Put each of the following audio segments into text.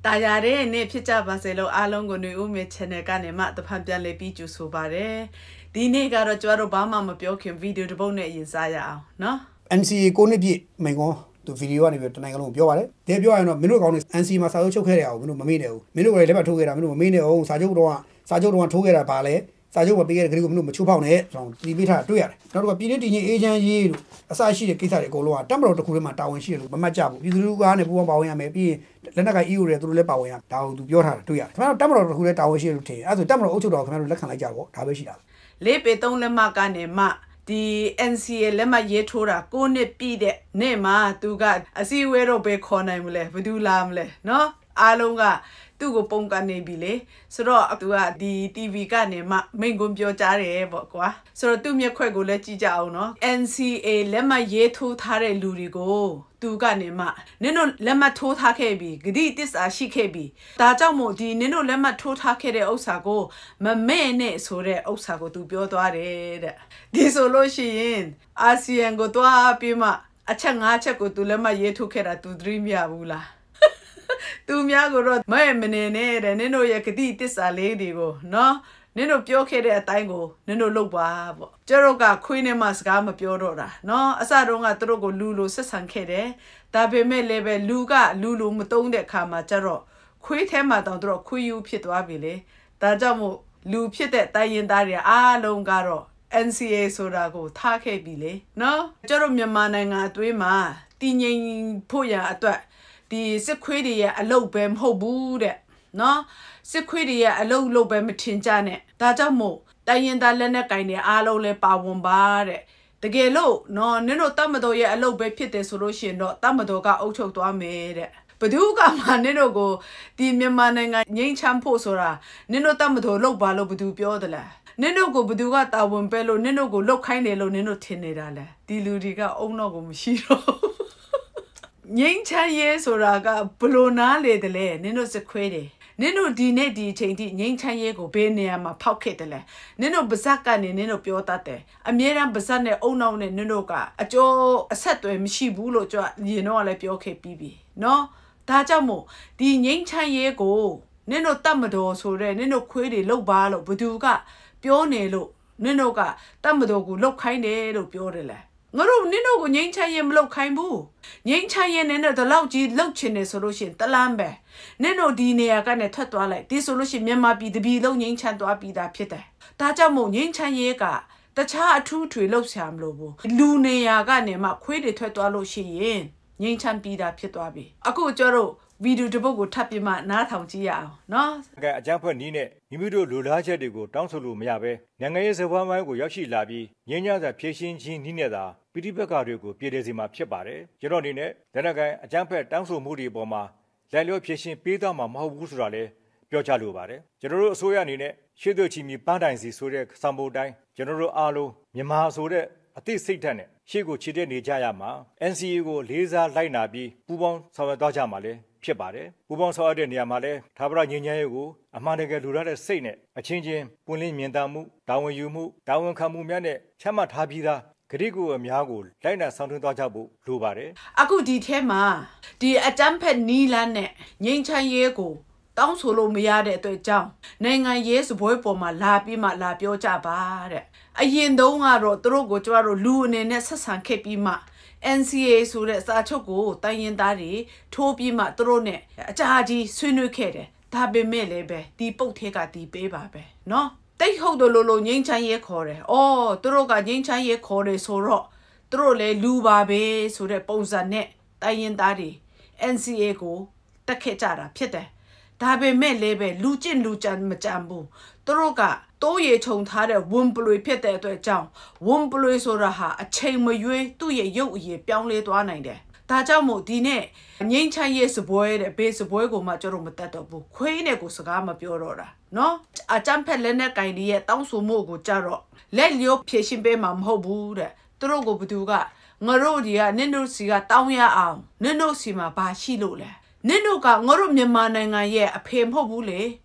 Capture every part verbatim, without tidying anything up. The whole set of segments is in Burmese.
ตายาเร่เนี่ยพี่จ้าบาเซโลอาลงกุนอุเมชเนกันเนี่ยมาตะพันเปียเลปีจูสูบาเร่ดีเนี่ยก็เราจวดเราบ้ามามาเปียวเข็มวิดีโอที่พวกเนี่ยยินสายเอาเนาะ N C A ကိုနှစ်ပြည့်မိန်ကောသူဗီဒီယိုကနေပြီးတနိုင်ငံလုံးပြောပါတယ်။ဒီပြောရရင်တော့မင်းတို့ကောင်တွေ N C A မှာစာချုပ်ချုပ်ခဲ့တဲ့အောင်မင်းတို့မမေ့နဲ့ဘူး။မင်းတို့ကလည်းလက်ပတ်ထိုးခဲ့တာမင်းတို့မမေ့နဲ့အောင်စာချုပ်တော့စာချုပ်တော့ထိုးခဲ့တာပါလေ။စာချုပ်မပေးခဲ့တဲ့ဂရီကိုမင်းတို့မချိုးဖောက်နဲ့ကျွန်တော်တီးပေးထားတွေ့ရတယ်။နောက်တော့ပြည်တွင်းတည်ငြိမ်အေဂျင့်ရေးတို့အစရှိတဲ့ကိစ္စတွေအကုန်လုံးကတက်မတော်တစ်ခုထဲမှာတာဝန်ရှိတယ်လို့မမှတ်ကြဘူး။ပြည်သူလူကားနဲ့ပူးပေါင်းပါဝင်ရမယ်ပြီးရင်လက်နက်က E U တွေသူတို့လည်းပါဝင်ရဒါကိုသူပြောထားတာတွေ့ရတယ်။ဒါပေမဲ့တက်မတော်တစ်ခုထဲတာဝန်ရှိတယ်လို့ထင်။အဲဆိုတက်မတော်အုပ်ချုပ်တော်ခင်ဗျားတို့လက်ခံလိုက်ကြပေါ့ဒါပဲရှိတာ။လေးပေသုံးလက်မကနေမှဒီ N C A လက်မှတ်ရေးထိုးတာကိုနှစ်ပြည့်တဲ့နေ့မှာသူကအစည်းအဝေးတော့ပဲခေါ်နိုင်မလဲဘယ်သူလာမလဲနော်အားလုံးကသူ့ကိုပုံကနေပြီလေဆိုတော့သူကဒီ T V ကနေမှမိန်ကွန်းပြောကြားတယ်ပေါ့ကွာဆိုတော့သူ့မျက်ခွက်ကိုလည်းကြည့်ကြအောင်နော် N C A လက်မှတ်ရေးထိုးထားတဲ့လူတွေကိုသူကနေမှနင်တို့လက်မှတ်ထိုးထားခဲ့ပြီဂတိတစ္ဆာရှိခဲ့ပြီဒါကြောင့်မို့ဒီနင်တို့လက်မှတ်ထိုးထားခဲ့တဲ့ဥစ္စာကိုမမဲ့နဲ့ဆိုတဲ့ဥစ္စာကိုသူပြောသွားတယ်တဲ့ဒီဆိုလို့ရှိရင်အာဆီယံကိုတွားပြီးမှအချက်၅ချက်ကိုသူလက်မှတ်ရေးထိုးခဲ့တာသူသတိမရဘူးလားသူများကိုတော့မဲမနေနဲ့တဲ့နင်တို့ရဲ့ဂတိတစ္ဆာလေးတွေကိုနော်နင်တို့ပြောခဲ့တဲ့အတိုင်းကိုနင်တို့လုပ်ပါပေါ့ကျတို့ကခွေးနဲ့မှစကားမပြောတော့တာနော်အစတုန်းကသူတို့ကိုလူလိုဆက်ဆံခဲ့တယ်ဒါပေမဲ့လည်းပဲလူကလူလိုမတုံးတဲ့အခါမှာကျတော့ခွေးထဲမှာတောင်သူတို့ခွေးယူဖြစ်သွားပြီလေဒါကြောင့်မို့လူဖြစ်တဲ့တိုင်းရင်းသားတွေအားလုံးကတော့ N C A ဆိုတာကိုထားခဲ့ပြီလေနော်ကျတို့မြန်မာနိုင်ငံအတွင်းမှာတည်ငြိမ်ဖို့ရအတွက်ဒီစစ်ခွေးတွေရဲ့အလုတ်ပဲမဟုတ်ဘူးတဲ့နော်စစ်ခွေးတွေရဲ့အလုတ်လို့ပဲမထင်ကြနဲ့ဒါကြောင့်မို့တိုင်းရင်သားလက်နဲ့ကင်တွေအားလုံးလဲပါဝင်ပါတဲ့တကယ်လို့နော်နင်တို့တတ်မတော်ရဲ့အလုတ်ပဲဖြစ်တယ်ဆိုလို့ရှိရင်တော့တတ်မတော်ကအုပ်ချုပ်သွားမယ်တဲ့ဘယ်သူကမှနင်တို့ကိုဒီမြန်မာနိုင်ငံငြိမ်းချမ်းဖို့ဆိုတာနင်တို့တတ်မတော်လုပ်ပါလို့ဘယ်သူပြောသလဲနင်တို့ကိုဘယ်သူကတာဝန်ပဲလို့နင်တို့ကိုလုတ်ခိုင်းတယ်လို့နင်တို့ထင်နေတာလဲဒီလူတွေကအုံတော့ကိုမရှိတော့ငိမ့်ချမ်းရဲဆိုတာကဘလို့နားလေတယ်လဲနင်တို့စခွဲတယ်နင်တို့ဒီနေ့ဒီအချိန်ထိငိမ့်ချမ်းရဲကိုဘယ်နေရာမှာဖောက်ခဲ့တယ်လဲနင်တို့ပါဇက်ကနေနင်တို့ပြောတတ်တယ်အမြဲတမ်းပါဇက်နဲ့အုံနောက်နဲ့နင်တို့ကအကျော်အဆက်တွေမရှိဘူးလို့ကြွရင်တော့လည်းပြောခဲ့ပြီးပြီနော်ဒါကြောင့်မို့ဒီငိမ့်ချမ်းရဲကိုနင်တို့တတ်မတော်ဆိုတဲ့နင်တို့ခွေးတွေလောက်ပါလို့ဘသူကပြောနေလို့နင်တို့ကတတ်မတော်ကိုလောက်ခိုင်းတယ်လို့ပြောတယ်လေငါတို့နင်တို့ကိုငိမ့်ချမ်းရဲမလောက်ခိုင်းဘူးငိမ့်ချမ်းရဲနဲ့တော့လောက်ကြီးလောက်ချင်နေဆိုလို့ရှိရင်တလန်းပဲနင်တို့ဒီနေရာကနေထွက်သွားလိုက်ဒီဆိုလို့ရှိရင်မြန်မာပြည်တပြည်လုံးငိမ့်ချမ်းသွားပြီးသားဖြစ်တယ်ဒါကြောင့်မို့ငိမ့်ချမ်းရဲကတခြားအထူးထွေလောက်ဆရာမလို့ဘူးလူနေရာကနေမှခွေးတွေထွက်သွားလို့ရှိရင်ငိမ့်ချမ်းပြီးသားဖြစ်သွားပြီအခုကျတော့ဗီဒီယိုတစ်ပုဒ်ကိုထပ်ပြီးမှနားထောင်ကြည့်ရအောင်နော်အကြမ်းဖက်နီးနဲ့မိမိတို့လူလားချက်တွေကိုတောင်းဆိုလို့မရဘဲနိုင်ငံရေးစပွဲမိုင်းကိုရောက်ရှိလာပြီးငြင်းညစွာဖြည့်ရှင်းခြင်းနီးနဲ့သာပိဋိပတ်ကာတွေကိုပြည်ထည်စီမှာဖြစ်ပါတယ်ကျွန်တော်အနေနဲ့လက်နက်ကိုင်အကြမ်းဖက်တောင်းဆိုမှုတွေပေါ်မှာလက်လျော့ဖြည့်ရှင်းပေးတော့မှာမဟုတ်ဘူးဆိုတာလည်းပြောချလိုပါတယ်ကျွန်တော်တို့အစိုးရအနေနဲ့ရှေ့သို့ချီမီပန်းတိုင်စီဆိုတဲ့စံပိုတိုင်းကျွန်တော်တို့အားလုံးမြန်မာဆိုတဲ့အသိစိတ်ဓာတ်နဲ့ရှေ့ကိုခြေတက်နေကြရမှာ N C A ကိုလေးစားလိုက်နာပြီးပူးပေါင်းဆောင်ရွက်သွားကြမှာလေဖြစ်ပါတယ်ပူပေါင်းဆောင်ရွက်တဲ့နေရာမှာလည်းသာဝရငြိမ်းချမ်းရေးကိုအမှန်တကယ်လူရတဲ့စိတ်နဲ့အချင်းချင်းပွင့်လင်းမြင်သာမှုတာဝန်ယူမှုတာဝန်ခံမှုများနဲ့ချမှတ်ထားပြီးသားဂရိကိုအများကိုလိုက်နာဆောင်ထွန်းသွားကြဖို့လိုပါတယ်အခုဒီထဲမှာဒီအတမ်းဖက်နီလန်းနဲ့ငြိမ်းချမ်းရေးကိုတောင်းဆိုလို့မရတဲ့အတွက်ကြောင့်နိုင်ငံရေးစပွဲပေါ်မှာလာပြီးမှလာပြောကြပါတဲ့အရင်တုန်းကတော့သူတို့ကိုကျမတို့လူအနေနဲ့ဆက်ဆံခဲ့ပြီးမှN C A ဆိုတဲ့စာချုပ်ကိုတိုင်းရင်းသားတွေထိုးပြီးမှသူတို့နဲ့အကြာကြီးဆွေးနွေးခဲ့တယ်ဒါပေမဲ့လည်းပဲဒီပုတ်ထဲကဒီပေးပါပဲနော်တိတ်ဟုတ်တယ်လို့လို့ငိမ့်ချမ်းရဲခေါ်တယ်အော်သူတို့ကငိမ့်ချမ်းရဲခေါ်တယ်ဆိုတော့သူတို့လည်းလူပါပဲဆိုတဲ့ပုံစံနဲ့တိုင်းရင်းသားတွေ N C A ကိုတက်ခဲ့ကြတာဖြစ်တယ်ဒါပေမဲ့လည်းပဲလူကျင့်လူကြံမကြံဘူးသူတို့ကတိုးရေခြုံထားတဲ့ဝန်ပလွေဖြစ်တဲ့အတွက်ကြောင့်ဝန်ပလွေဆိုတာဟာအချိန်မရွေးသူ့ရဲ့ရုပ်အရည်ပြောင်းလဲသွားနိုင်တယ်ဒါကြောင့်မို့ဒီနေ့ငိမ့်ချမ်းရေးစပွဲတဲ့ဘေးစပွဲကိုမှကျတော့မတတ်တော့ဘူးခွေးနဲ့ကိုစကားမပြောတော့တာနော်အကြမ်းဖက်လက်နဲ့ကင်ဒီရဲ့တောင်းဆိုမှုကိုကြတော့လက်လျောဖြည့်ရှင်းပေးမှာမဟုတ်ဘူးတဲ့သူတို့ကိုဘသူကငါတို့ဒီကနင်တို့စီကတောင်းရအောင်နင်တို့စီမှာဘာရှိလို့လဲနင်တို့ကငါတို့မြန်မာနိုင်ငံရဲ့အဖေမဟုတ်ဘူးလေ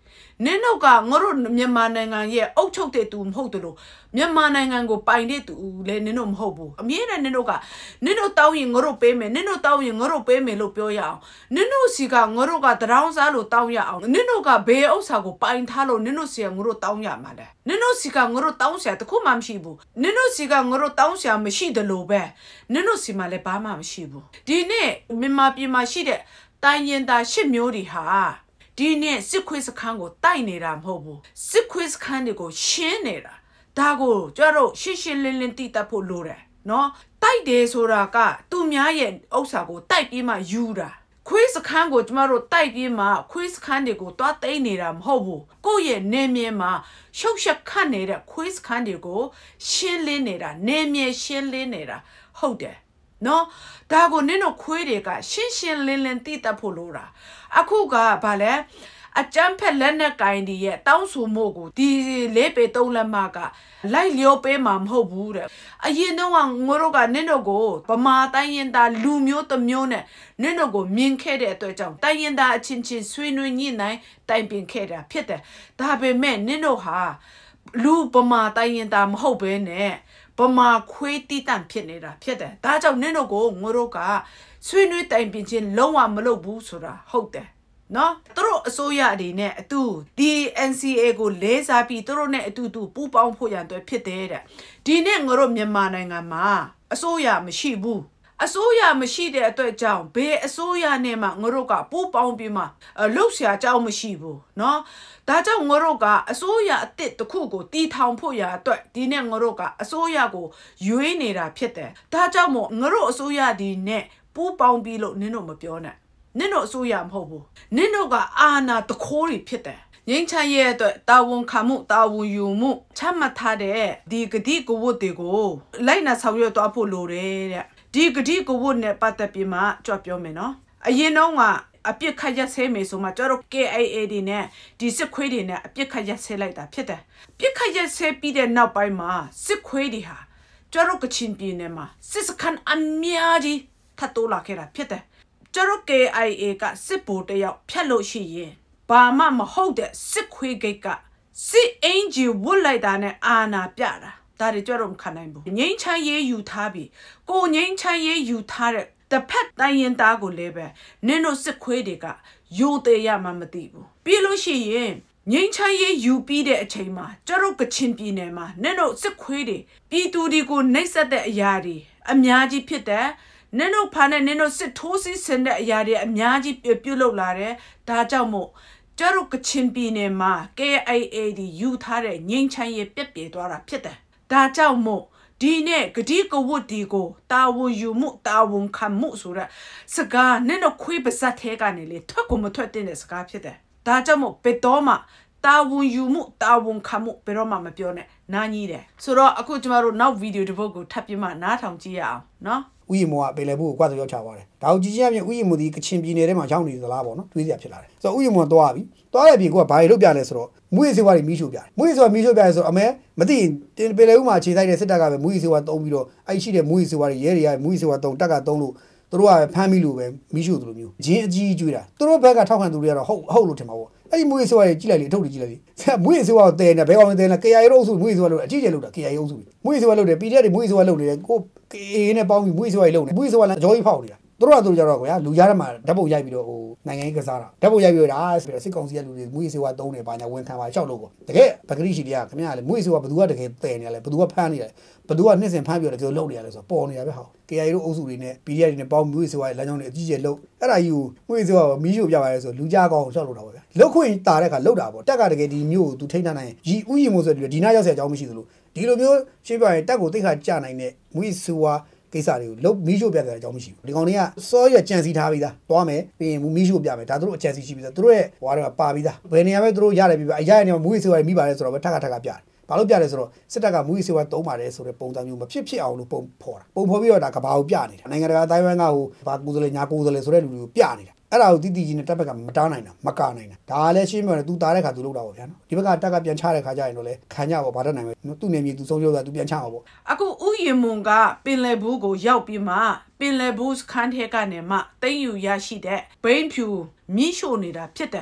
နင်းတို့ကငါတို့မြန်မာနိုင်ငံရဲ့အုပ်ချုပ်တဲ့သူမဟုတ်တယ်လို့မြန်မာနိုင်ငံကိုပိုင်တဲ့သူလည်းနင်းတို့မဟုတ်ဘူးအမြဲတမ်းနင်းတို့ကနင်းတို့တောင်းရင်ငါတို့ပေးမယ်နင်းတို့တောင်းရင်ငါတို့ပေးမယ်လို့ပြောရအောင်နင်းတို့စီကငါတို့ကတရောင်းစားလို့တောင်းရအောင်နင်းတို့ကဘယ်ဥစ္စာကိုပိုင်ထားလို့နင်းတို့စီကငါတို့တောင်းရမှာလဲနင်းတို့စီကငါတို့တောင်းစရာတခုမှမရှိဘူးနင်းတို့စီကငါတို့တောင်းစရာမရှိတယ်လို့ပဲနင်းတို့စီမှာလည်းဘာမှမရှိဘူးဒီနေ့မြန်မာပြည်မှာရှိတဲ့တိုင်းရင်သားရှစ်မျိုးတွေဟာဒီနေ့စစ်ခွေးစခန်းကိုတိုက်နေတာမဟုတ်ဘူးစစ်ခွေးစခန်းတွေကိုရှင်းနေတာဒါကိုကျတော့ရှင်းရှင်းလင်းလင်းတိတတ်ဖို့လိုတယ်နော်တိုက်တယ်ဆိုတာကသူများရဲ့ဥစ္စာကိုတိုက်ပြီးမှယူတာခွေးစခန်းကိုကျမတို့တိုက်ပြီးမှခွေးစခန်းတွေကိုတွားသိမ်းနေတာမဟုတ်ဘူးကိုယ့်ရဲ့နေမြေမှာရှုပ်ရှက်ခတ်နေတဲ့ခွေးစခန်းတွေကိုရှင်းလင်းနေတာနေမြေရှင်းလင်းနေတာဟုတ်တယ်နော်ဒါကိုနင်တို့ခွေးတွေကရှင်းရှင်းလင်းလင်းသိတတ်ဖို့လိုတာအခုကဘာလဲအကြမ်းဖက်လက်နက်ကင်ဒီရဲ့တောင်းဆိုမှုကိုဒီလေးပေသုံးလက်မကလိုက်လျောပေးမှာမဟုတ်ဘူးတဲ့အရင်တော့ငါတို့ကနင်တို့ကိုဗမာတိုင်းရင်သားလူမျိုးတစ်မျိုးနဲ့နင်တို့ကိုမြင်ခဲ့တဲ့အတွက်ကြောင့်တိုင်းရင်သားအချင်းချင်းဆွေးနွေးညှိနှိုင်းတိုင်ပင်ခဲ့တာဖြစ်တယ်ဒါပေမဲ့နင်တို့ဟာလူဗမာတိုင်းရင်သားမဟုတ်ဘဲနဲ့ဗမာခွေးတီးတန့်ဖြစ်နေတာဖြစ်တယ်ဒါကြောင့်နင်တို့ကိုငါတို့ကဆွေးနွေးတိုင်ပင်ခြင်းလုံးဝမလုပ်ဘူးဆိုတာဟုတ်တယ်နော်သူတို့အစိုးရအနေနဲ့အတူဒီ N C A ကိုလေးစားပြီးသူတို့နဲ့အတူတူပူးပေါင်းဖို့ရန်အတွက်ဖြစ်တယ်တဲ့ဒီနေ့ငါတို့မြန်မာနိုင်ငံမှာအစိုးရမရှိဘူးအစိုးရမရှိတဲ့အတွက်ကြောင့်ဘယ်အစိုးရနဲ့မှငါတို့ကပူးပေါင်းပြီးမှလှုပ်ရှားကြောင်းမရှိဘူးเนาะဒါကြောင့်ငါတို့ကအစိုးရအစ်စ်တစ်ခုကိုတီထောင်ဖို့ရအတွက်ဒီနေ့ငါတို့ကအစိုးရကိုရွေးနေတာဖြစ်တယ်ဒါကြောင့်မို့ငါတို့အစိုးရဒီနဲ့ပူးပေါင်းပြီးလို့နင်တို့မပြောနဲ့နင်တို့အစိုးရမဟုတ်ဘူးနင်တို့ကအာဏာတခိုးတွေဖြစ်တယ်ငင်းချမ်းရဲ့အတွက်တာဝန်ခံမှုတာဝန်ယူမှုချမှတ်ထားတဲ့ဒီဂတိကဝတ်တွေကိုလိုက်နာဆောင်ရွက်သွားဖို့လိုတယ်တဲ့ဒီဂတိကဝတ်နဲ့ပတ်သက်ပြီးမှကြွပြောမယ်နော်အရင်တော့ကအပြစ်ခတ်ရက်ဆဲမယ်ဆိုမှကျတော့ K I A တွေနဲ့ဒီစစ်ခွေးတွေနဲ့အပြစ်ခတ်ရက်ဆဲလိုက်တာဖြစ်တယ်ပြစ်ခတ်ရက်ဆဲပြီးတဲ့နောက်ပိုင်းမှာစစ်ခွေးတွေဟာကျတော့ကချင်ပြည်နယ်မှာစစ်စခန်းအများကြီးထပ်တိုးလာခဲ့တာဖြစ်တယ်ကျတော့ K I A ကစစ်ဗိုလ်တယောက်ဖြတ်လို့ရှိရင်ဘာမှမဟုတ်တဲ့စစ်ခွေးဂိတ်ကစစ်အင်ဂျီဝတ်လိုက်တာနဲ့အာနာပြတာဒါတွေကြတော့မခံနိုင်ဘူးငိမ့်ချမ်းရေးယူထားပြီးကိုငိမ့်ချမ်းရေးယူထားတဲ့တစ်ဖက်တိုင်းရင်သားကိုလည်းပဲနင်တို့စစ်ခွေးတွေကယိုသေးရမှမသိဘူးပြီးလို့ရှိရင်ငိမ့်ချမ်းရေးယူပြီးတဲ့အချိန်မှာကျတော့ကချင်ပြည်နယ်မှာနင်တို့စစ်ခွေးတွေပြည်သူတွေကိုနှိပ်စက်တဲ့အရာတွေအများကြီးဖြစ်တယ်နင်တို့ဖာနဲ့နင်တို့စစ်ထိုးစစ်ဆင်တဲ့အရာတွေအများကြီးပြုတ်လုလာတယ်ဒါကြောင့်မို့ကျတော့ကချင်ပြည်နယ်မှာ K I A ဒီယူထားတဲ့ငိမ့်ချမ်းရေးပြက်ပြဲသွားတာဖြစ်တယ်ဒါကြောင့်မို့ဒီနေ့ဂတိကဝတ်ဒီကိုတာဝန်ယူမှုတာဝန်ခံမှုဆိုတဲ့စကားနဲ့တော့ခွေးပါဇက်ထဲကနေလေထွက်ကိုမထွက်တဲ့စကားဖြစ်တယ်ဒါကြောင့်မို့ဘယ်တော့မှတာဝန်ယူမှုတာဝန်ခံမှုဘယ်တော့မှမပြောနဲ့နားကြီးတယ်ဆိုတော့အခုကျမတို့နောက်ဗီဒီယိုတစ်ပုဒ်ကိုထပ်ပြီးမှနားထောင်ကြည့်ရအောင်နော်ဥယျာဉ်မောကပေလေဘူးကိုကွာဆိုရောက်ချပါတယ်ဒါကိုကြည့်ချင်းအပြင်ဥယျာဉ်မောဒီကချင်ပြည်နယ်ထဲမှာရောက်နေသလားပေါ့နော်တွေးစရာဖြစ်လာတယ်ဆိုတော့ဥယျာဉ်မောသွားပြီသွားတဲ့အပြင်ကိုကဘာတွေလုပ်ပြလဲဆိုတော့မွေးစေဝါတွေမီးရှို့ပြတယ်မွေးစေဝါမီးရှို့ပြရဲဆိုတော့အမဲမသိရင်ပေလေဦးမှာခြေတိုက်တဲ့စစ်တပ်ကပဲမွေးစေဝါတုံးပြီးတော့အဲ့ရှိတဲ့မွေးစေဝါတွေရဲတွေကမွေးစေဝါတုံးတက်ကတုံးလို့သူတို့ကဖမ်းပြီးလို့ပဲမီးရှို့သူလိုမျိုးဂျင်းအကြီးကျွေးတာသူတို့ဘက်ကထောက်ခံသူတွေကတော့ဟုတ်ဟုတ်လို့ထင်ပါပေါ့အဲ့ဒီမွေးစေဝါတွေကြည့်လိုက်လေအထုပ်တွေကြည့်လိုက်လေမွေးစေဝါကိုတဲနေဘဲကောင်တွေတဲနေ K I A အုပ်စုမွေးစေဝါလို့အကြီးကျယ်လို့တာ K I A အုပ်စုမွေးစေဝါလို့တယ် P D F တွေမွေးစေဝါလို့နေတယ်ကို K A A နဲ့ပေါင်းပြီးမွေးစေဝါတွေလုပ်နေမွေးစေဝါလည်းအကြောကြီးဖောက်နေတာသူတို့ကသူတို့ကြတော့ကွာလူကြားထဲမှာဓာတ်ပုံရိုက်ပြီးတော့ဟိုနိုင်ငံရေးကစားတာဓာတ်ပုံရိုက်ပြီးတော့ဒါဆိုတော့စစ်ကောင်စီကလူတွေမွေးစေဝါတုံးနေပါညာဝန်ခံပါရှောက်လို့ပေါ့တကယ်ပဂရိရှိတရားခင်ဗျားလေမွေးစေဝါဘသူကတကယ်တဲနေရလဲဘသူကဖမ်းနေရလဲဘသူကနှစ်စင်ဖမ်းပြီးတော့တကယ်လုပ်နေရလဲဆိုတော့ပေါ်နေရပဲဟော K I A တို့အုပ်စုတွေနဲ့ P D F တွေနဲ့ပေါင်းမွေးစေဝါလမ်းကြောင်းတွေအကြီးကျယ်လုပ်အဲ့ဒါကြီးကိုမွေးစေဝါမီးရှို့ပြပါရဲဆိုလူကြားကောင်းရှောက်လို့တာပေါ့ဗျာလုတ်ခွင့်တာတဲ့ခါလုတ်တာပေါ့တက်ကတကယ်ဒီမျိုးကိုသူထိန်းထားနိုင်ရီဥယျာဉ်မို့ဆိုပြီးဒီနားရောက်เสียအကြောင်းမရှိသလိုဒီလိုမျိုးရှင်းပြရင်တက်ကိုသိခါကြနိုင်တဲ့မွေးစေဝါကိစ္စတွေကိုလုံးမီးရှို့ပြတဲ့အကြောင်းမရှိဘူးဒီကောင်တွေကစောရကြံစီထားပြီးသားသွားမယ်ပြီးရင်မီးရှို့ပြမယ်ဒါတို့အကြံစီရှိပြီးသားတို့ရဲ့ဟွာတွေကပါပြီးသားဘယ်နေရာပဲတို့ရတယ်ပြီးပါအရရနေမှာမူးစေဝါမိပါတယ်ဆိုတော့ပဲထက်ခါထက်ခါပြတယ်ဘာလို့ပြတယ်ဆိုတော့စစ်တပ်ကမူးစေဝါတုံးပါတယ်ဆိုတဲ့ပုံစံမျိုးမဖြစ်ဖြစ်အောင်လို့ပုံဖော်တာပုံဖော်ပြီးတော့ဒါကဘာကိုပြနေတာနိုင်ငံတကာအတိုင်းဝိုင်းကဟိုဘာကူစလဲညာကူစလဲဆိုတဲ့လူတွေကိုပြနေတာအဲ့ဒါကိုတီးတီးကြီးနဲ့တက်ဘက်ကမတားနိုင်တာမကာနိုင်တာဒါလည်းရှင်းပြောတယ် तू တားတဲ့ခါ तू လောက်တာပေါ့ဗျာနော်ဒီဘက်ကတက်ကပြန်ချတဲ့ခါကျရင်တော့လေခံကြပါဘာတတ်နိုင်ပဲသူ့နေမြေ तू ဆုံးပြောတာ तू ပြန်ချအောင်ပေါ့အခုဥယျာဉ်မုံကပင်လယ်ဘူးကိုရောက်ပြီးမှပင်လယ်ဘူးခန်းထဲကနေမှတိမ့်ယူရရှိတဲ့ဘိန်းဖြူမြင်းရှို့နေတာဖြစ်တယ်အဲ့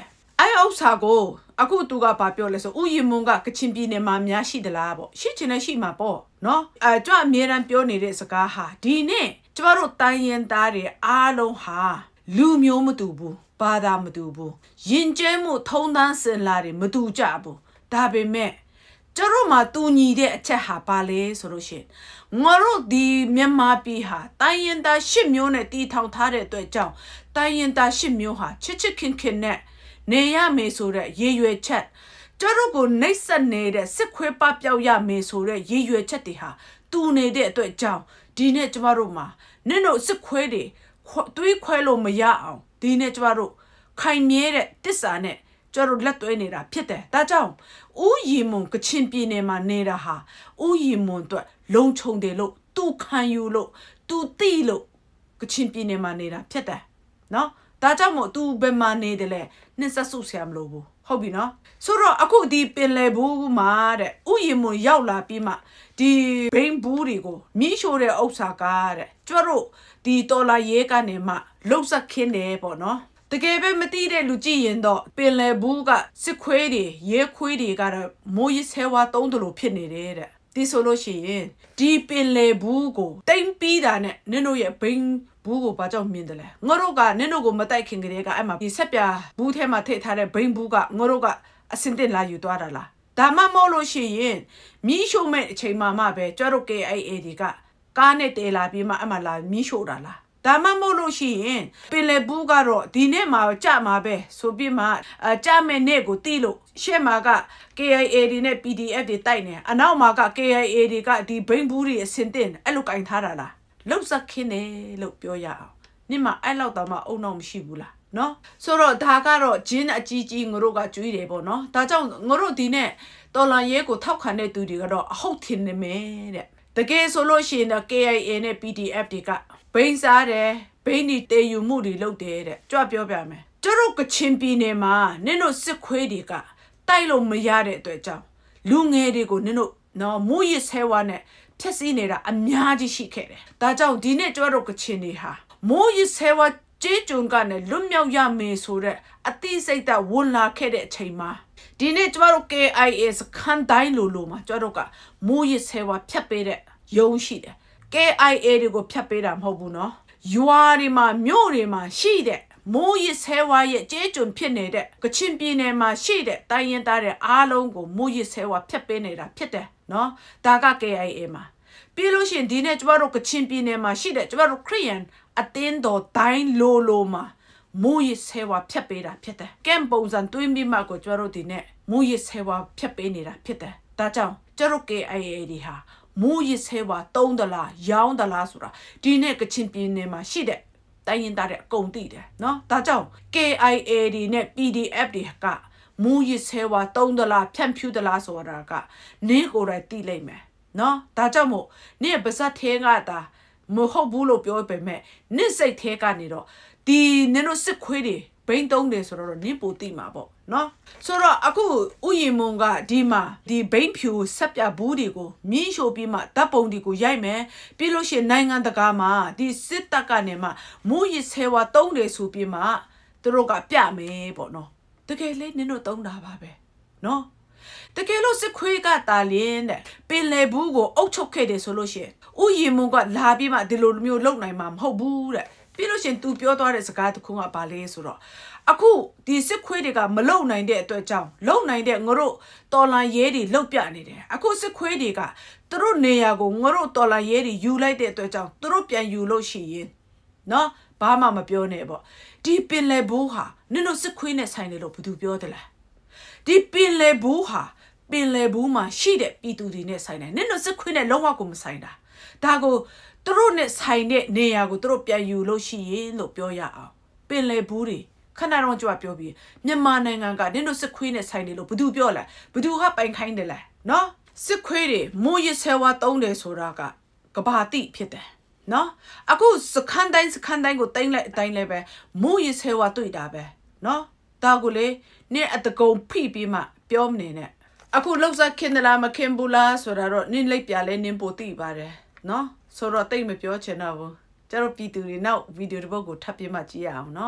ဥစ္စာကိုအခုသူကဘာပြောလဲဆိုဥယျာဉ်မွန်ကကချင်ပြည်နယ်မှာများရှိသလားပေါ့ရှိချင်လည်းရှိမှာပေါ့နော်အဲကြွအမြဲတမ်းပြောနေတဲ့စကားဟာဒီနေ့ကျမတို့တိုင်းရင်းသားတွေအားလုံးဟာလူမျိုးမတူဘူးဘာသာမတူဘူးယဉ်ကျေးမှုထုံးတမ်းစင်လာတွေမတူကြဘူးဒါပေမဲ့ကျတို့မှာတူညီတဲ့အချက်ဟာပါလေဆိုလို့ရှိရင်ငါတို့ဒီမြန်မာပြည်ဟာတိုင်းရင်သားရှစ်မျိုးနဲ့တီထောင်ထားတဲ့အတွက်ကြောင့်တိုင်းရင်သားရှစ်မျိုးဟာချစ်ချစ်ခင်ခင်နဲ့နေရမယ်ဆိုတဲ့ရည်ရွယ်ချက်ကျတို့ကိုနှိပ်စက်နေတဲ့စစ်ခွေးပပြောက်ရမယ်ဆိုတဲ့ရည်ရွယ်ချက်တွေဟာတူနေတဲ့အတွက်ကြောင့်ဒီနေ့ကျမတို့မှာနင့်တို့စစ်ခွေးတွေတွေးခွဲလို့မရအောင်ဒီနေ့ကျမတို့ခိုင်မြဲတဲ့တစ္ဆာနဲ့ကျတို့လက်သွဲနေတာဖြစ်တယ်ဒါကြောင့်ဥယျာဉ်မွန်ကချင်ပြည်နယ်မှာနေတာဟာဥယျာဉ်မွန်အတွက်လုံခြုံတယ်လို့သူခံယူလို့သူသိလို့ကချင်ပြည်နယ်မှာနေတာဖြစ်တယ်နော်ဒါကြောင့်မို့သူဘယ်မှာနေတယ်လဲနှင်းဆက်ဆုဆရာမလို့ဘူးဟုတ်ပြီနော်ဆိုတော့အခုဒီပင်လယ်ဘူးမှာတဲ့ဥယျာဉ်မွန်ရောက်လာပြီးမှဒီဘိန်းဘူးတွေကိုမြီးရှို့တဲ့ဥစ္စာကားတဲ့ကျတို့ဒီတော်လာရဲကနေမှလှုပ်ဆက်ခင်းတယ်ပေါ့နော်တကယ်ပဲမသိတဲ့လူကြည့်ရင်တော့ပင်လယ်ဘူးကစစ်ခွေးတွေရဲခွေးတွေကတော့မိုးရဆဲဝါတုံးတယ်လို့ဖြစ်နေတယ်တဲ့ဒီဆိုလို့ရှိရင်ဒီပင်လယ်ဘူးကိုတိမ့်ပြီးတာနဲ့နင်တို့ရဲ့ဘိန်းဘူးကိုဘာကြောင့်မြင်တယ်လဲငါတို့ကနင်တို့ကိုမတိုက်ခင်ကလေးကအဲ့မှာဒီဆက်ပြဘူးထဲမှာထည့်ထားတဲ့ဘိန်းဘူးကငါတို့ကအစင်တင်လာယူသွားတာလားဒါမှမဟုတ်လို့ရှိရင်မြီးရှို့မဲ့အချိန်မှမှပဲကျတို့ K I A တွေကကားနဲ့တဲလာပြီးမှအမှလာမြီးရှို့တာလားဒါမှမဟုတ်လို့ရှိရင်ပင်လယ်ဘူးကတော့ဒီနေ့မှာကြမှာပဲဆိုပြီးမှအကြမဲ့နေ့ကိုတီးလို့ရှေ့မှာက K I A တွေနဲ့ P D F တွေတိုက်နေအနောက်မှာက K I A တွေကဒီဘိန်းဘူးတွေအစင်တင်အဲ့လိုကင်ထားတာလားလှုပ်ဆက်ခင်းတယ်လို့ပြောရအောင်နေ့မှာအဲ့လောက်တော့မှအုံတော့မရှိဘူးလားနော်ဆိုတော့ဒါကတော့ဂျင်းအကြီးကြီးငါတို့ကကျွေးတယ်ပေါ့နော်ဒါကြောင့်ငါတို့ဒီနေ့တော်လန်ရဲကိုထောက်ခံတဲ့သူတွေကတော့အဟုတ်ထင်နေမယ်တဲ့တကယ်ဆိုလို့ရှိရင်တော့ K I A နဲ့ P D F တွေကဘိန်းစားတယ်ဘိန်းဒီတေယူမှုတွေလုပ်တယ်တဲ့ကြွပြောပြမယ်ကျတို့ကချင်ပြည်နယ်မှာနင်တို့စစ်ခွေးတွေကတိုက်လို့မရတဲ့အတွက်ကြောင့်လူငယ်တွေကိုနင်တို့နော်မူရစ်ဆဲဝါနဲ့ဖြက်စီးနေတာအများကြီးရှိခဲ့တယ်ဒါကြောင့်ဒီနေ့ကျတို့ကချင်တွေဟာမူရစ်ဆဲဝါကျေးကျွန်ကနဲ့လွတ်မြောက်ရမယ်ဆိုတဲ့အတိစိတ်သက်ဝန်လာခဲ့တဲ့အချိန်မှာဒီနေ့ကျတို့ K I A စခန်းတိုင်းလိုလိုမှာကျတို့ကမူရစ်ဆဲဝါဖြတ်ပေးတဲ့ယုံရှိတယ်K I A တွေကိုဖြတ်ပေးတာမဟုတ်ဘူးနော်ရွာတွေမှာမြို့တွေမှာရှိတဲ့မိုးရစ်ဆဲဝါရဲ့ကျေးကျွန်ဖြစ်နေတဲ့ကချင်ပြည်နယ်မှာရှိတဲ့တိုင်းရင်းသားတွေအားလုံးကိုမိုးရစ်ဆဲဝါဖြတ်ပေးနေတာဖြစ်တယ်နော်ဒါက K I A မှာပြီးလို့ရှိရင်ဒီနေ့ကျမတို့ကချင်ပြည်နယ်မှာရှိတဲ့ကျမတို့ခရီးယန်အတင်းတော်တိုင်းလိုလိုမှာမိုးရစ်ဆဲဝါဖြတ်ပေးတာဖြစ်တယ်ကမ်ပုံစံတွင်းပြီးမှကိုကျမတို့ဒီနေ့မိုးရစ်ဆဲဝါဖြတ်ပေးနေတာဖြစ်တယ်ဒါကြောင့်ကျတို့ K I A တွေဟာမူရစ်ဆဲဝါတုံးသလားရောင်းသလားဆိုတာဒီနေ့ကချင်ပြည်နယ်မှာရှိတဲ့တိုင်းရင်သားတဲ့အကုန်သိတယ်နော်ဒါကြောင့် K I A တွေနဲ့ P D F တွေကမူရစ်ဆဲဝါတုံးသလားဖြန့်ဖြူးသလားဆိုတာကနင်းကိုယ်တိုင်သိလိမ့်မယ်နော်ဒါကြောင့်မို့နင်းပါဇက်သေးကတာမဟုတ်ဘူးလို့ပြောပေမဲ့နင်းစိတ်သေးကနေတော့ဒီနင်တို့စစ်ခွေးတွေဘိန်းတုံးတယ်ဆိုတော့နင်းပိုသိမှာပေါ့နော်ဆိုတော့အခုဥယျာဉ်မုံကဒီမှာဒီဘိန်းဖြူဆက်ပြဘူးတွေကိုမြင်းရှို့ပြီးမှဓာတ်ပုံတွေကိုရိုက်မယ်ပြီးလို့ရှိရင်နိုင်ငံတကာမှာဒီစစ်တပ်ကနေမှမူရစ်ဆဲဝါတုံးတယ်ဆိုပြီးမှသူတို့ကပြမယ်ပေါ့နော်တကယ်လေးနင်တို့တုံးတာပါပဲနော်တကယ်လို့စစ်ခွေးကတာလင်းတဲ့ပင်လယ်ဘူးကိုအုပ်ချုပ်ခဲ့တယ်ဆိုလို့ရှိရင်ဥယျာဉ်မုံကလာပြီးမှဒီလိုမျိုးလုံနိုင်မှာမဟုတ်ဘူးတဲ့ပြီးလို့ရှင်သူပြောသွားတဲ့စကားတစ်ခုကဘာလဲဆိုတော့အခုဒီစစ်ခွေးတွေကမလုံနိုင်တဲ့အတွက်ကြောင့်လုံနိုင်တဲ့ငါတို့တော်လန်ရဲတွေလုတ်ပြနေတယ်အခုစစ်ခွေးတွေကသူတို့နေရာကိုငါတို့တော်လန်ရဲတွေယူလိုက်တဲ့အတွက်ကြောင့်သူတို့ပြန်ယူလို့ရှိရင်နော်ဘာမှမပြောနဲ့ပေါ့ဒီပင်လယ်ဘူးဟာနင်တို့စစ်ခွေးနဲ့ဆိုင်တယ်လို့ဘယ်သူပြောတယ်လဲဒီပင်လယ်ဘူးဟာပင်လယ်ဘူးမှာရှိတဲ့ပြည်သူတွေနဲ့ဆိုင်တယ်နင်တို့စစ်ခွေးနဲ့လုံးဝကိုမဆိုင်တာဒါကိုသူတို့နဲ့ဆိုင်တဲ့နေရာကိုသူတို့ပြန်ယူလို့ရှိရင်လို့ပြောရအောင်ပင်လယ်ဘူးတွေခဏတော့ကြွပြောပြီးမြန်မာနိုင်ငံကနင်တို့စစ်ခွေးနဲ့ဆိုင်တယ်လို့ဘယ်သူပြောလဲဘယ်သူကပိုင်ခိုင်းတယ်လဲနော်စစ်ခွေးတွေမိုးရဆဲဝါတုံးတယ်ဆိုတာကကဘာတိဖြစ်တယ်နော်အခုစခန်းတိုင်းစခန်းတိုင်းကိုတိုင်းလိုက်အတိုင်းလဲပဲမိုးရဆဲဝါတွေ့တာပဲနော်ဒါကိုလေနင်အတကုံဖိပြီးမှပြောမနေနဲ့အခုလောက်စားခင်ဒလာမခင်ဘူးလားဆိုတာတော့နင်လိုက်ပြလဲနင်ပိုသိပါတယ်နော်ဆိုတော့တိတ်မပြောချင်တော့ဘူးကျတော့ပြည်သူတွေနောက်ဗီဒီယိုတစ်ပုဒ်ကိုထပ်ပြမှကြည့်ရအောင်နော်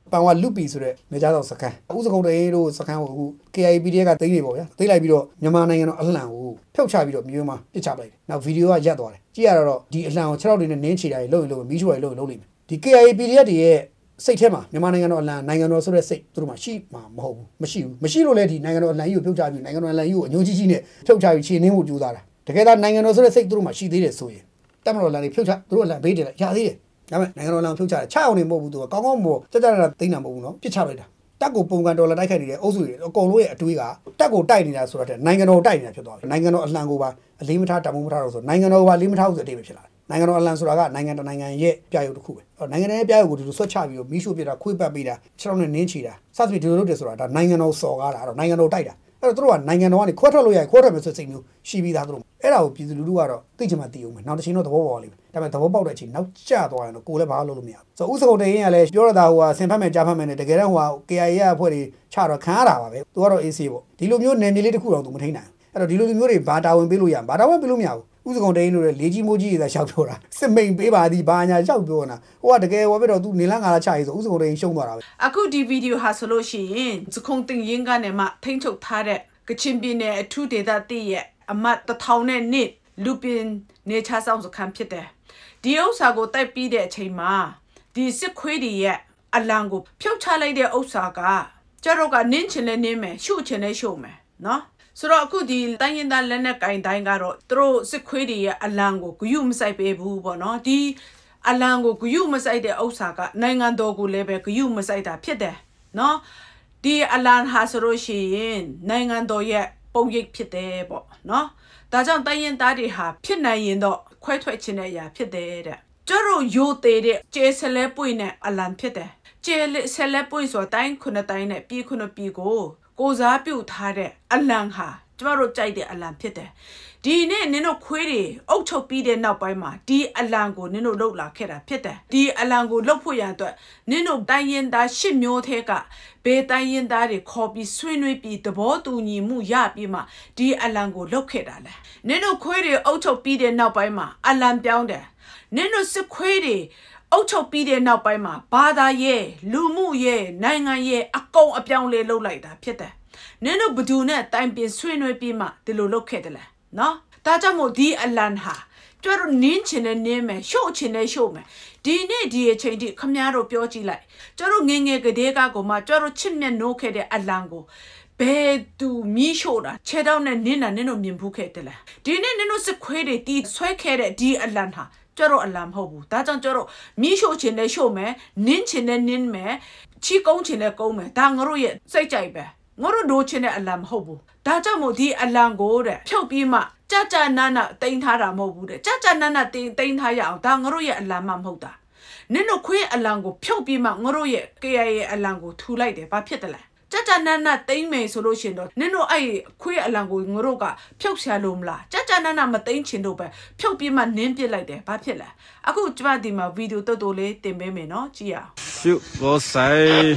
ပန်ဝါလူပီဆိုတဲ့နေကြတော့စကန်ဥစကုံတေးတို့စကန်ကိုအခု K I A P D F ကသိနေပေါ့ဗျာသိလိုက်ပြီးတော့မြန်မာနိုင်ငံတော်အလှန်ကိုဖြုတ်ချပြီးတော့မြို့မှာပစ်ချပလိုက်တယ်နောက်ဗီဒီယိုကရက်သွားတယ်ကြည့်ရတော့ဒီအလှန်ကိုခြေထောက်တွေနဲ့နင်းချတာတွေလုပ်လို့မီးချိုတွေလုပ်လို့လုပ်လိမ့်မယ်ဒီ K I A P D F တွေရဲ့စိတ်ထဲမှာမြန်မာနိုင်ငံတော်အလံနိုင်ငံတော်ဆိုတဲ့စိတ်သူတို့မှာရှိမှာမဟုတ်ဘူးမရှိဘူးမရှိလို့လည်းဒီနိုင်ငံတော်အလံကြီးကိုဖြုတ်ချပြီးနိုင်ငံတော်အလံကြီးကိုအညိုကြီးကြီးနဲ့ဖြုတ်ချပြီးခြေနှင်းဖို့ကြိုးစားတာတကယ်တော့နိုင်ငံတော်ဆိုတဲ့စိတ်သူတို့မှာရှိသေးတယ်ဆိုရင်တက်မတော်လန်တွေဖြုတ်ချသူတို့အလံဘေးတယ်ရသေးတယ်ဒါပေမဲ့နိုင်ငံတော်အလံဖြုတ်ချတယ်ချအောင်နေမဟုတ်ဘူးသူကကောင်းကောင်းမို့ကြကြတာသိနေတာမဟုတ်ဘူးနော်ပြစ်ချလိုက်တာတက်ကိုပုံကန်ဒေါ်လာတိုက်ခိုက်နေတဲ့အုပ်စုတွေအကုန်လုံးရဲ့အတွေးကတက်ကိုတိုက်နေတာဆိုတော့နိုင်ငံတော်တိုက်နေတာဖြစ်သွားပြီနိုင်ငံတော်အလံကိုပါအလေးမထားတမိုးမထားတော့ဆိုနိုင်ငံတော်ကပါအလေးမထားဘူးဆိုတဲ့အတိတ်ပဲဖြစ်လာတယ်နိုင်ငံတော်အလံဆိုတာကနိုင်ငံတနိုင်ငံရဲ့ပြရုပ်တစ်ခုပဲနိုင်ငံရဲ့ပြရုပ်ကိုဒီလိုဆွတ်ချပြီးတော့မီးရှို့ပြတာခွေးပတ်ပေးတာခြေထောက်နဲ့နင်းချတာစသဖြင့်ဒီလိုလုပ်တယ်ဆိုတာဒါနိုင်ငံတော်စော်ကားတာအဲ့တော့နိုင်ငံတော်တိုက်တာအဲ့တော့သူတို့ကနိုင်ငံတော်ကနေခွဲထွက်လို့ရရင်ခွဲထွက်မယ်ဆိုစိတ်မျိုးရှိပြီးသားသူတို့အဲ့ဒါကိုပြည်သူလူထုကတော့သိချင်မှသိအောင်မယ်နောက်တစ်ချိန်တော့သဘောပေါက်လိမ့်မယ်ဒါပေမဲ့သဘောပေါက်တဲ့အချိန်နောက်ကျသွားရင်တော့ကိုယ်လည်းဘာလို့လုပ်လို့မရဘူးဆိုတော့ဥစကုံတေးရင်ကလည်းပြောရတာဟိုကဆင်ဖတ်မယ်ကြားဖတ်မယ်နဲ့တကယ်တော့ဟိုက K I A ရဲ့အဖွဲ့တွေချတော့ခံရတာပါပဲသူကတော့ A C ပေါ့ဒီလိုမျိုးနယ်မြေလေးတစ်ခုတော့သူမထိန်နိုင်အဲ့တော့ဒီလိုမျိုးတွေဘာတာဝန်ပေးလို့ရဘာတာဝန်ပေးလို့မရဘူးဥစကုံတေးလို့လေလေးကြီးမိုးကြီးတွေသာရှောက်ပြောတာစစ်မိန်ပေးပါသည်ဘာညာရှောက်ပြောနေတာဟိုကတကယ်ဟောပြတော့သူနေလန်းငါလာချရေးဆိုဥစကုံတေးရှုံးသွားတာပဲအခုဒီဗီဒီယိုဟာဆိုလို့ရှိရင်စကုံတင်ရင်ကနေမှထိန်းချုပ်ထားတဲ့ကချင်ပြည်နယ်အထူးဒေသတည်ရဲ့အမတ်တစ်ထောင်နဲ့နှစ်လူပင်နေချဆောင်စခန်းဖြစ်တယ်ဒီဥစ္စာကိုတိုက်ပြီးတဲ့အချိန်မှာဒီစစ်ခွေးတွေရဲ့အလံကိုဖြုတ်ချလိုက်တဲ့ဥစ္စာကကျတော့ကနင်းချင်လဲနင်းမယ်ရှုချင်လဲရှုမယ်နော်ဆိုတော့အခုဒီတိုင်းရင်သားလက်နဲ့ကင်တိုင်းကတော့သူတို့စစ်ခွေးတွေရဲ့အလံကိုဂယုမဆိုင်ပေးဘူးပေါ့နော်ဒီအလံကိုဂယုမဆိုင်တဲ့ဥစ္စာကနိုင်ငံတော်ကိုလည်းပဲဂယုမဆိုင်တာဖြစ်တယ်နော်ဒီအလံဟာဆိုလို့ရှိရင်နိုင်ငံတော်ရဲ့ပုံရိပ်ဖြစ်တယ်ပေါ့နော်ဒါကြောင့်တိုင်းရင်သားတွေဟာဖြစ်နိုင်ရင်တော့ခွဲထွက်ခြင်းတဲ့အရာဖြစ်တယ်တဲ့ကျတို့ရိုသေးတဲ့ကျဲဆလဲပွင့်နဲ့အလံဖြစ်တယ်ကျဲဆလဲပွင့်ဆိုတိုင်းခုနှစ်တိုင်းနဲ့ပြည်ခုနှစ်ပြည်ကိုကိုစားပြုထားတဲ့အလံဟာကျမတို့ကြိုက်တဲ့အလံဖြစ်တယ်ဒီနေ့နင်တို့ခွေးတွေအုပ်ချုပ်ပြီးတဲ့နောက်ပိုင်းမှာဒီအလံကိုနင်တို့လှုပ်လာခဲ့တာဖြစ်တယ်ဒီအလံကိုလှုပ်ဖို့ရန်အတွက်နင်တို့တိုင်းရင်သားရှစ်မျိုးထဲကဘေးတိုင်းရင်သားတွေခေါ်ပြီးဆွေးနွေးပြီးသဘောတူညီမှုရပြီးမှဒီအလံကိုလှုပ်ခဲ့တာလေနင်တို့ခွေးတွေအုပ်ချုပ်ပြီးတဲ့နောက်ပိုင်းမှာအလံပြောင်းတယ်နင်တို့စစ်ခွေးတွေအုပ်ချုပ်ပြီးတဲ့နောက်ပိုင်းမှာဘာသာရေးလူမှုရေးနိုင်ငံရေးအကုန်အပြောင်းလဲလှုပ်လိုက်တာဖြစ်တယ်နင်တို့ဘသူနဲ့တိုင်ပင်ဆွေးနွေးပြီးမှဒီလိုလုပ်ခဲ့တယ်လေနော်ဒါကြောင့်မို့ဒီအလံဟာကျတော့နင်းချင်တဲ့နင်းမယ်ရှို့ချင်တဲ့ရှို့မယ်ဒီနေ့ဒီအချိန်ထိခမည်းတော်ပြောကြည့်လိုက်ကျတော့ငငယ်ကလေးကကိုမှကျတော့ချစ်မြတ်နိုးခဲ့တဲ့အလံကိုဘယ်သူမီးရှို့တာခြေထောက်နဲ့နင်းတာနင်းတို့မြင်ဘူးခဲ့တယ်လေဒီနေ့နင်တို့စစ်ခွေးတွေတီးဆွဲခဲ့တဲ့ဒီအလံဟာကျတော့အလံမဟုတ်ဘူးဒါကြောင့်ကျတော့မီးရှို့ချင်တဲ့ရှို့မယ်နင်းချင်တဲ့နင်းမယ်ချီကုန်းချင်တဲ့ကုန်းမယ်ဒါငါတို့ရဲ့စိတ်ကြိုက်ပဲငါတို့ဒိုးချင်တဲ့အလံမဟုတ်ဘူးဒါကြောင့်မို့ဒီအလံကိုတဲ့ဖြုတ်ပြီးမှကြကြနာနာတိန်ထားတာမဟုတ်ဘူးတဲ့ကြကြနာနာတိန်တိန်ထားရအောင်ဒါငါတို့ရဲ့အလံမှမဟုတ်တာနင်တို့ခွေးအလံကိုဖြုတ်ပြီးမှငါတို့ရဲ့ K I A ရဲ့အလံကိုထူလိုက်တယ်ဘာဖြစ်တယ်လဲကြကြနာနာတိန်မယ်ဆိုလို့ရှင်တော့နင်တို့အဲ့ခွေးအလံကိုငါတို့ကဖြုတ်ဆရာလို့မလားကြကြနာနာမတိန်ချင်တော့ပဲဖြုတ်ပြီးမှနင်းပစ်လိုက်တယ်ဘာဖြစ်လဲအခုကျမဒီမှာဗီဒီယိုတော်တော်လေးတင်ပေးမယ်နော်ကြည့်ရအောင်ရှုဘောဆိုင်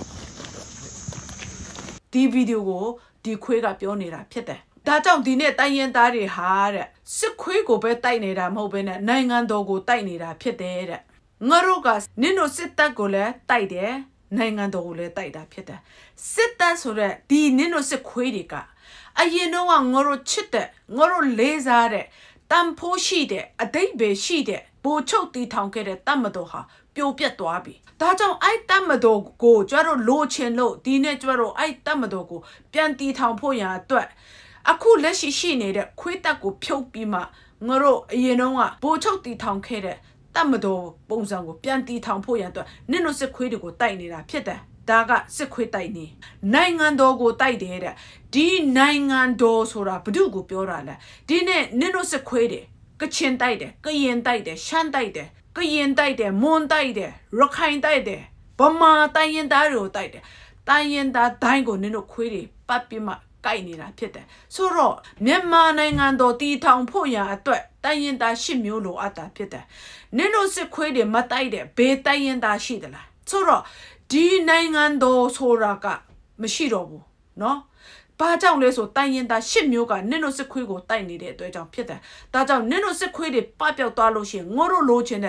ဒီဗီဒီယိုကိုဒီခွေးကပြောနေတာဖြစ်တယ်ဒါကြောင့်ဒီနေ့တိုင်းရင်သားတွေဟာတဲ့စစ်ခွေးကိုပဲတိုက်နေတာမဟုတ်ဘဲနဲ့နိုင်ငံတော်ကိုတိုက်နေတာဖြစ်တယ်တဲ့ငါတို့ကနင်တို့စစ်တပ်ကိုလည်းတိုက်တယ်နိုင်ငံတော်ကိုလည်းတိုက်တာဖြစ်တယ်စစ်တပ်ဆိုတဲ့ဒီနင်တို့စစ်ခွေးတွေကအရင်တော့ငါတို့ချစ်တဲ့ငါတို့လေးစားတဲ့တန်ဖိုးရှိတဲ့အတိတ်ပဲရှိတဲ့ဘိုလ်ချုပ်တီထောင်ခဲ့တဲ့တတ်မတော်ဟာပြိုပြက်သွားပြီဒါကြောင့်အဲ့တတ်မတော်ကိုကျတော့လိုချင်လို့ဒီနေ့ကျတော့အဲ့တတ်မတော်ကိုပြန်တီထောင်ဖို့ရန်အတွက်အခုလက်ရှိရှိနေတဲ့ခွေးတက်ကိုဖြုတ်ပြီးမှငါတို့အရင်တော့ကဘိုလ်ချုပ်တီထောင်ခဲ့တဲ့တတ်မတော်ပုံစံကိုပြန်တီထောင်ဖို့ရန်အတွက်နင်တို့စစ်ခွေးတွေကိုတိုက်နေတာဖြစ်တယ်ဒါကစစ်ခွေးတိုက်နေနိုင်ငံတော်ကိုတိုက်တယ်တဲ့ဒီနိုင်ငံတော်ဆိုတာဘု து ကိုပြောတာလဲဒီနေ့နင်တို့စစ်ခွေးတွေကချင်တိုက်တယ်ကရင်တိုက်တယ်ရှမ်းတိုက်တယ်ကရင်တိုက်တယ်မွန်တိုက်တယ်ရခိုင်တိုက်တယ်ဗမာတိုင်းရင်သားတွေကိုတိုက်တယ်တိုင်းရင်သားဒိုင်းကိုနင်တို့ခွေးတွေပတ်ပြီးမှကိုက်နေတာဖြစ်တယ်ဆိုတော့မြန်မာနိုင်ငံတော်တည်ထောင်ဖို့ရန်အတွက်တိုင်းရင်သားရှစ်မျိုးလိုအပ်တာဖြစ်တယ်နင်တို့စစ်ခွေးတွေမတိုက်တဲ့ဘေးတိုင်းရင်သားရှိသလားဆိုတော့ဒီနိုင်ငံတော်ဆိုတာကမရှိတော့ဘူးเนาะဘာကြောင့်လဲဆိုတိုင်းရင်သားရှစ်မျိုးကနင်တို့စစ်ခွေးကိုတိုက်နေတဲ့အတွက်ကြောင့်ဖြစ်တယ်ဒါကြောင့်နင်တို့စစ်ခွေးတွေပပျောက်သွားလို့ရှိရင်ငါတို့လိုချင်တဲ့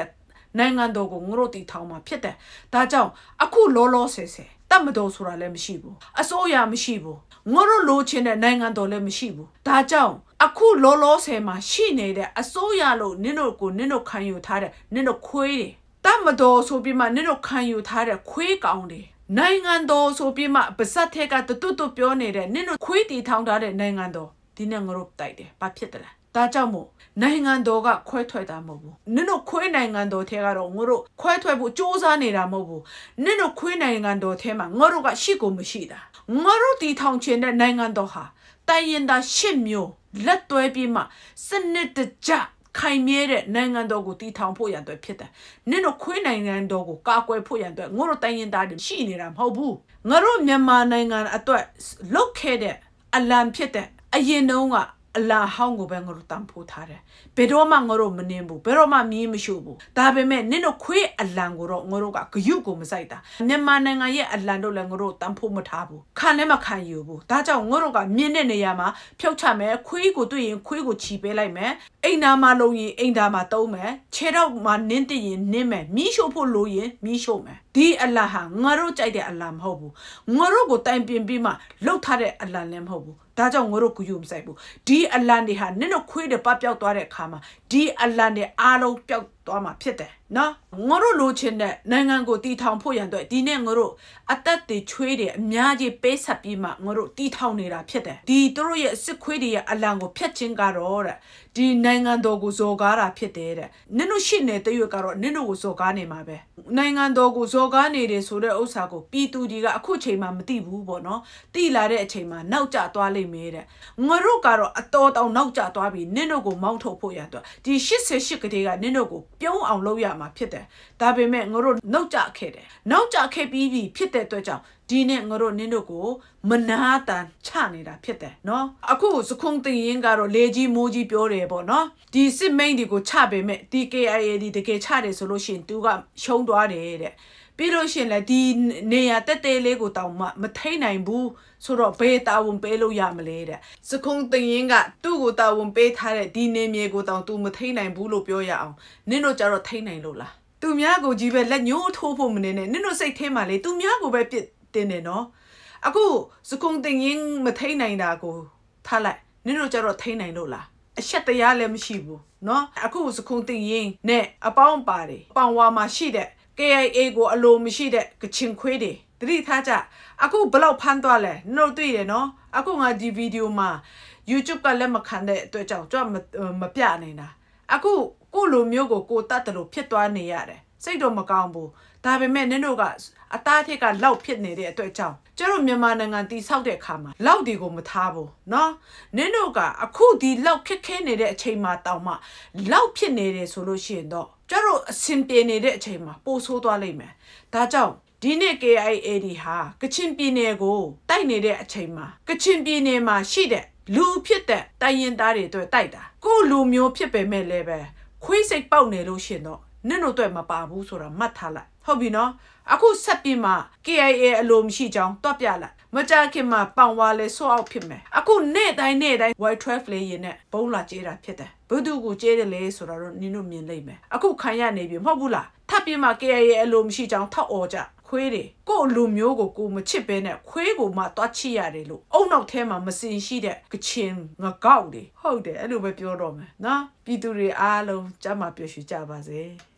နိုင်ငံတော်ကိုငါတို့တည်ထောင်မှာဖြစ်တယ်ဒါကြောင့်အခုလောလောဆယ်ဆယ်တတ်မတော်ဆိုတာလည်းမရှိဘူးအစိုးရမရှိဘူးငါတို့လိုချင်တဲ့နိုင်ငံတော်လည်းမရှိဘူးဒါကြောင့်အခုလောလောဆယ်မှာရှိနေတဲ့အစိုးရလို့နင်တို့ကိုနင်တို့ခံယူထားတဲ့နင်တို့ခွေးတွေတတ်မတော်ဆိုပြီးမှနင်တို့ခံယူထားတဲ့ခွေးကောင်တွေနိုင်ငံတော်ဆိုပြီးမှပါစက်ထက်ကတူတူပြောနေတဲ့နင်တို့ခွေးတီထောင်ထားတဲ့နိုင်ငံတော်ဒီနဲ့ငါတို့တိုက်တယ်ဘာဖြစ်တယ်လဲဒါကြောင့်မို့နိုင်ငံတော်ကခွဲထွက်တာမဟုတ်ဘူးနင်တို့ခွေးနိုင်ငံတော်ထဲကတော့ငါတို့ခွဲထွက်ဖို့စ조사နေတာမဟုတ်ဘူးနင်တို့ခွေးနိုင်ငံတော်ထဲမှာငါတို့ကရှိကိုမရှိတာငါတို့တီထောင်ချင်တဲ့နိုင်ငံတော်ဟာတိုင်ရင်သာရှစ်မျိုးလက်တွဲပြီးမှစနစ်တကျခိုင်မြဲတဲ့နိုင်ငံတော်ကိုတည်ထောင်ဖို့ရန်အတွက်ဖြစ်တယ်။နင်တို့ခွေးနိုင်ငံတော်ကိုကာကွယ်ဖို့ရန်အတွက်ငါတို့တိုင်းရင်းသားတွေရှိနေတာမဟုတ်ဘူး။ငါတို့မြန်မာနိုင်ငံအတွက်လုတ်ခဲ့တဲ့အလံဖြစ်တဲ့အရင်တုန်းကအလံဟောင်းကိုပဲငါတို့တန်ဖိုးထားတယ်။ဘယ်တော့မှငါတို့မနှင်းဘူး။ဘယ်တော့မှမီးမရှိဘူး။ဒါပေမဲ့နင်တို့ခွေးအလံကိုတော့ငါတို့ကဂယုကိုမစိုက်တာ။မြန်မာနိုင်ငံရဲ့အလံတို့လည်းငါတို့တန်ဖိုးမထားဘူး။ခံလည်းမခံယူဘူး။ဒါကြောင့်ငါတို့ကမြင်းတဲ့နေရာမှာဖြုတ်ချမယ်ခွေးကိုတွေ့ရင်ခွေးကိုချီပေးလိုက်မယ်။အိမ်သားမှာလုံရင်အိမ်သားမှာတုံးမယ်ခြေတော့မှာနင်းတရင်နင်းမယ်မီးရှို့ဖို့လိုရင်မီးရှို့မယ်ဒီအလံဟာငါတို့ကြိုက်တဲ့အလံမဟုတ်ဘူးငါတို့ကိုတိုင်ပင်ပြီးမှလှုပ်ထားတဲ့အလံလည်းမဟုတ်ဘူးဒါကြောင့်ငါတို့ကူယူမဆိုင်ဘူးဒီအလံတွေဟာနင်တို့ခွေးတွေပပျောက်သွားတဲ့အခါမှာဒီအလံတွေအားလုံးပျောက်သွားမှာဖြစ်တယ်နော်ငါတို့လိုချင်တဲ့နိုင်ငံကိုတီထောင်ဖို့ရန်အတွက်ဒီနေ့ငါတို့အသက်တွေချွေးတွေအများကြီးပေးဆက်ပြီးမှငါတို့တီထောင်နေတာဖြစ်တယ်ဒီတို့ရဲ့စစ်ခွေးတွေရဲ့အလံကိုဖျက်ချင်းကတော့တဲ့ဒီနိုင်ငံတော်ကိုဇော်ကားတာဖြစ်တယ်တဲ့နင်တို့ရှိနေတဲ့ရွက်ကတော့နင်တို့ကိုဇော်ကားနေမှာပဲနိုင်ငံတော်ကိုဇော်ကားနေတယ်ဆိုတဲ့ဥစ္စာကိုပြည်သူတွေကအခုချိန်မှမသိဘူးပေါ့နော်သိလာတဲ့အချိန်မှာနောက်ကျသွားလိမ့်မယ်တဲ့ငါတို့ကတော့အတော်တောင်နောက်ကျသွားပြီနင်တို့ကိုမောင်းထုတ်ဖို့ရတော့ဒီရှစ်ဆယ်ရှစ်ကလေးကနင်တို့ကိုပြုံးအောင်လုပ်ရမှာဖြစ်တယ်ဒါပေမဲ့ငါတို့နောက်ကျခဲ့တယ်နောက်ကျခဲ့ပြီးပြီဖြစ်တဲ့အတွက်ကြောင့်ဒီနဲ့ငါတို့နင်တို့ကိုမနာတန်ချနေတာဖြစ်တယ်နော်အခုစခုံတင်ရင်ကတော့လေကြီးမိုးကြီးပြောတယ်ပေါ့နော်ဒီစစ်မိန်ဒီကိုချပေမဲ့ဒီ K I A ဒီတကယ်ချတယ်ဆိုလို့ရှိရင်သူကရှုံးသွားတယ်တဲ့ပြီးလို့ရှိရင်လည်းဒီနေရာတက်တဲလေးကိုတောင်မှမထိန်နိုင်ဘူးဆိုတော့ဘယ်တာဝန်ပေးလို့ရမလဲတဲ့စခုံတင်ရင်ကသူ့ကိုတာဝန်ပေးထားတဲ့ဒီနေမြေကိုတောင်သူမထိန်နိုင်ဘူးလို့ပြောရအောင်နင်တို့ကြတော့ထိန်နိုင်လို့လားသူများကိုကြီးပဲလက်ညှိုးထိုးဖို့မနေနဲ့နင်တို့စိတ်ထဲမှာလေသူများကိုပဲပြစ်တင်နေနော်အခုစကုံတင်ရင်မထိန်နိုင်တာကိုထားလိုက်နင်တို့ကြတော့ထိန်နိုင်လို့လားအချက်တရားလည်းမရှိဘူးเนาะအခုစကုံတင်ရင်နဲ့အပေါင်းပါတယ်ပေါင်ဝါမှာရှိတဲ့ K I A ကိုအလိုမရှိတဲ့ကချင်ခွေးတွေတတိထားကြအခုဘလောက်ဖမ်းသွားလဲနင်တို့တွေ့တယ်เนาะအခုငါဒီဗီဒီယိုမှာ YouTube ကလည်းမခံတဲ့အတွက်ကြောင့်ကြွမပြနေတာအခုကိုလိုမျိုးကိုကိုတတ်တယ်လို့ဖြစ်သွားနေရတယ်စိတ်တော့မကောင်းဘူးဒါပေမဲ့နင်တို့ကအသားထက်ကလောက်ဖြစ်နေတဲ့အတွက်ကြောင့်ကျတို့မြန်မာနိုင်ငံတီဆောက်တဲ့အခါမှာလောက်ဒီကိုမထားဘူးเนาะနင်တို့ကအခုဒီလောက်ခက်ခဲနေတဲ့အချိန်မှာတောင်မှလောက်ဖြစ်နေတယ်ဆိုလို့ရှိရင်တော့ကျတို့အစင်ပြေနေတဲ့အချိန်မှာပိုဆိုးသွားလိမ့်မယ်ဒါကြောင့်ဒီနေ့ K I A ဒီဟာကချင်ပြည်နယ်ကိုတိုက်နေတဲ့အချိန်မှာကချင်ပြည်နယ်မှာရှိတဲ့လူဖြစ်တဲ့တိုင်းရင်သားတွေအတွက်တိုက်တာကိုလူမျိုးဖြစ်ပေမဲ့လည်းပဲခွေးစိတ်ပေါက်နေလို့ရှင်တော့နင်တို့အတွက်မပါဘူးဆိုတာမှတ်ထားလိုက်ဟုတ်ပြီနော်အခုဆက်ပြီးမှ K I A အလိုမရှိကြောင်းတွက်ပြလိုက်မကြခင်မှာပောင်ဝါလဲဆော့အောက်ဖြစ်မယ်အခုနေ့တိုင်းနေ့တိုင်း Y twelve လေးရင်နဲ့ဘုံလာကျေးတာဖြစ်တယ်ဘုသူကိုကျေးတယ်လေဆိုတော့နင်တို့မြင်လိမ့်မယ်အခုခံရနေပြီမဟုတ်ဘူးလားထပ်ပြီးမှ K I A အလိုမရှိကြောင်းထောက်អော်ကြခွေးတွေကိုလူမျိုးကိုကိုမချစ်ပဲနဲ့ခွေးကိုမှတွားချရတယ်လို့အုံနောက်ထဲမှာမစင်ရှိတဲ့ကချင်ငကောက်တွေဟုတ်တယ်အဲ့လိုပဲပြောတော့မယ်နော်ပြည်သူတွေအားလုံးကြမ်းမှပျော်ရွှင်ကြပါစေ